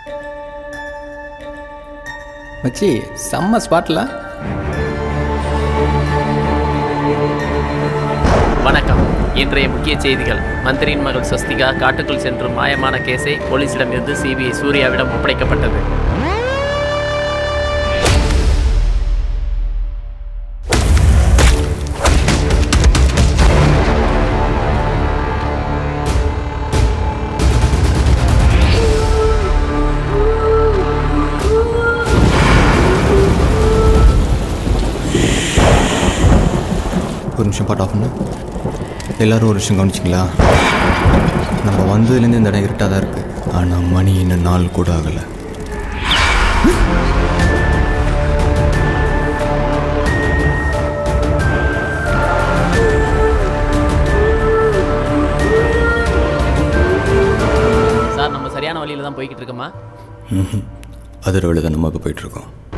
மச்சி செம்ம ஸ்பாட்ல. வணக்கம். இன்றைய முக்கிய செய்திகள். மந்திரியின் மகள் ஸ்வஸ்திகா காட்டுக்குள் சென்று மாயமான கேஸை போலீசிடமிருந்து சிபிஐ சூர்யாவிடம் ஒப்படைக்கப்பட்டது. ஒரு நிமிஷம் பாட் ஆஃப் பண்ணு. எல்லோரும் ஒரு விஷயம் கவனிச்சிங்களா? நம்ம வந்ததுலேருந்து இந்த இடம் இருட்டாக தான் இருக்குது. ஆனால் மணி இன்னும் 4 கூட ஆகலை. சார், நம்ம சரியான வழியில் தான் போய்கிட்டு இருக்கோமா? அதிர வழி தான் நமக்கு போயிட்டுருக்கோம்.